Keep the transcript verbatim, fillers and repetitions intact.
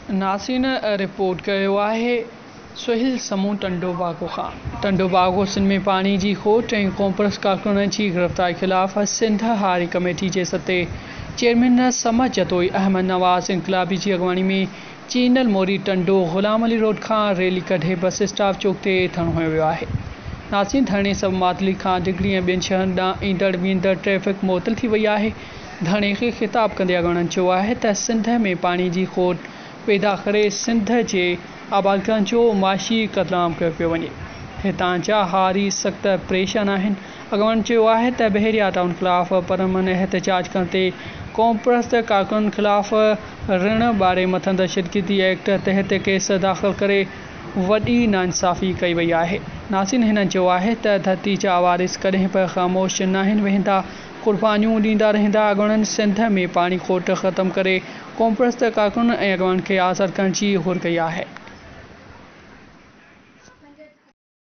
नासिन report कयो आहे सुहिल समूह टंडोबागो खां टंडोबागो सिंध में पानी जी खोट ऐं कॉम्प्रेस कारकुननि जी गिरफ़्तारी ख़िलाफ़ सिंध हारी कमेटी जे सते चेयरमैन समझ जतोई अहमद नवाज़ इनकलाबी जी अॻवानी में चीनल मोरी टंडो ग़ुलाम अली रोड खां रैली कढे बस स्टॉप चौक ते धरणो वियो आहे। नासिन धरणे सबबि मातली खां डिगरी ऐं ॿियनि शहरनि ॾांहुं ईंदड़ बीहंदड़ ट्रैफ़िक मुअतल थी वई आहे। धरणे खे ख़िताब कंदे अॻवाननि चयो आहे त सिंध में पानी जी खोट पैदा करे सिंध जे आबादकारनि जो माशी क़तलाम कयो पियो वञे। हितां जा हारी सख़्त परेशान आहिनि। अॻवाननि चयो आहे त बहरिया टाउन ख़िलाफ़ परमन एहतजाज करण ते कॉम्प्रेस कारकुननि ख़िलाफ़ ऋण ॿारे मथंदड़ शिरकती एक्ट तहत केस दाख़िल करे वॾी नाइंसाफ़ी कई वई आहे। नासिन हिननि चयो आहे त धरती जा वारिस कॾहिं बि ख़ामोश नाहिनि वेंदा, क़ुर्बानियूं ॾींदा रहंदा। अॻवाननि सिंध में पाणी खोट ख़तमु करे कॉम्प्रेस कारकुन ऐं अॻवान खे आज़ादु करण जी घुर कई आहे।